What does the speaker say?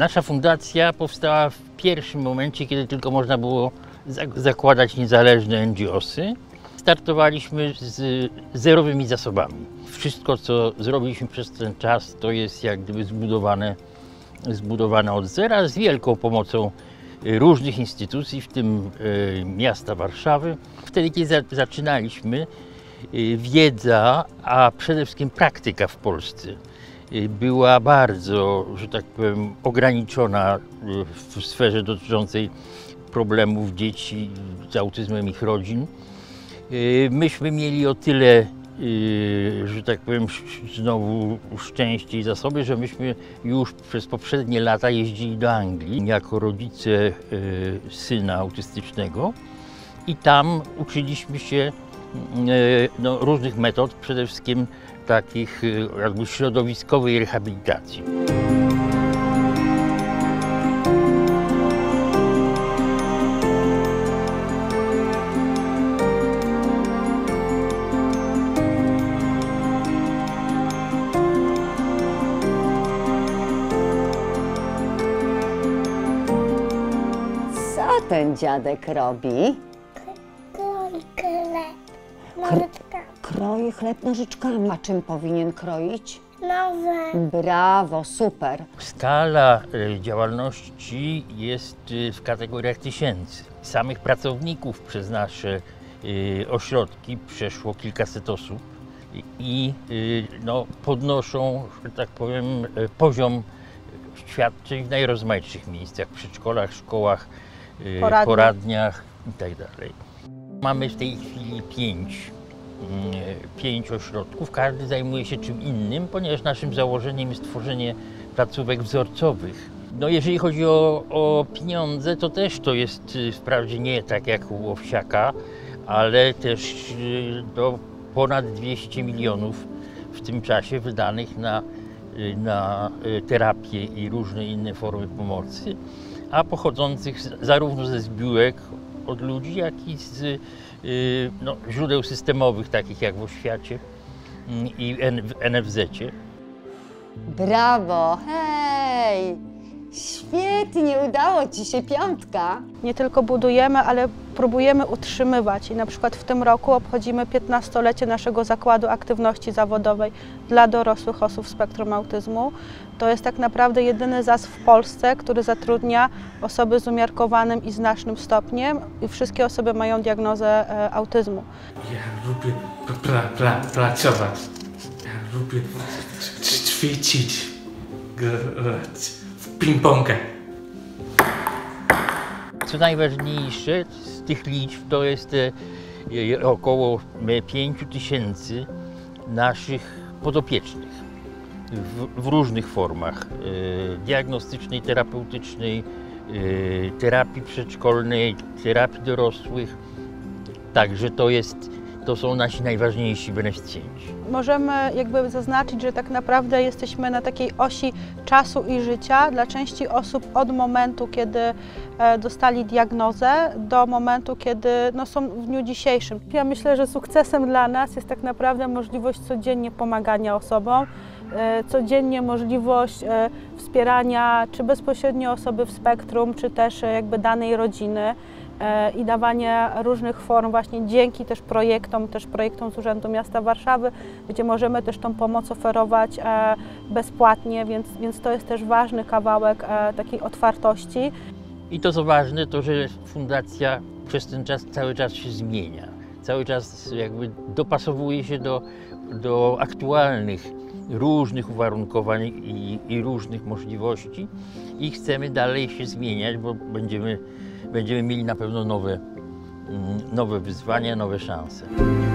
Nasza fundacja powstała w pierwszym momencie, kiedy tylko można było zakładać niezależne NGO-sy. Startowaliśmy z zerowymi zasobami. Wszystko, co zrobiliśmy przez ten czas, to jest jak gdyby zbudowane od zera, z wielką pomocą różnych instytucji, w tym miasta Warszawy. Wtedy, kiedy zaczynaliśmy, wiedza, a przede wszystkim praktyka w Polsce była bardzo, że tak powiem, ograniczona w sferze dotyczącej problemów dzieci z autyzmem i ich rodzin. Myśmy mieli o tyle, że tak powiem, znowu szczęście i zasoby, że myśmy już przez poprzednie lata jeździli do Anglii jako rodzice syna autystycznego i tam uczyliśmy się różnych metod, przede wszystkim takich jakby środowiskowej rehabilitacji. Co ten dziadek robi? Kroi chleb Kroi chleb nożyczkami. A czym powinien kroić? nowe. Brawo, super. Skala działalności jest w kategoriach tysięcy. Samych pracowników przez nasze ośrodki przeszło kilkaset osób i podnoszą, że tak powiem, poziom świadczeń w najrozmaitszych miejscach, w przedszkolach, szkołach, poradniach itd. Mamy w tej chwili pięć ośrodków, każdy zajmuje się czym innym, ponieważ naszym założeniem jest tworzenie placówek wzorcowych. Jeżeli chodzi o pieniądze, to też to jest wprawdzie nie tak jak u Owsiaka, ale też ponad 200 milionów w tym czasie wydanych na terapię i różne inne formy pomocy, a pochodzących zarówno ze zbiórek od ludzi, jak i z źródeł systemowych, takich jak w Oświacie i w NFZ-cie. Brawo, hej! Świetnie, udało ci się, 5. Nie tylko budujemy, ale próbujemy utrzymywać i na przykład w tym roku obchodzimy 15-lecie naszego zakładu aktywności zawodowej dla dorosłych osób w spektrum autyzmu. To jest tak naprawdę jedyny ZAS w Polsce, który zatrudnia osoby z umiarkowanym i znacznym stopniem i wszystkie osoby mają diagnozę autyzmu. Ja lubię pracować, ja lubię ćwiczyć, grać w ping-ponga. Co najważniejsze z tych liczb to jest około 5 000 naszych podopiecznych w różnych formach diagnostycznej, terapeutycznej, terapii przedszkolnej, terapii dorosłych. Także to są nasi najważniejsi beneficjenci. Możemy jakby zaznaczyć, że tak naprawdę jesteśmy na takiej osi czasu i życia dla części osób od momentu, kiedy dostali diagnozę, do momentu, kiedy są w dniu dzisiejszym. Ja myślę, że sukcesem dla nas jest tak naprawdę możliwość codziennie pomagania osobom, codziennie możliwość wspierania czy bezpośrednio osoby w spektrum, czy też jakby danej rodziny i dawanie różnych form właśnie dzięki też projektom z Urzędu Miasta Warszawy, gdzie możemy też tą pomoc oferować bezpłatnie, więc to jest też ważny kawałek takiej otwartości. I to co ważne, to że fundacja przez ten czas cały czas się zmienia. Cały czas jakby dopasowuje się do aktualnych różnych uwarunkowań i różnych możliwości i chcemy dalej się zmieniać, bo będziemy mieli na pewno nowe wyzwania, nowe szanse.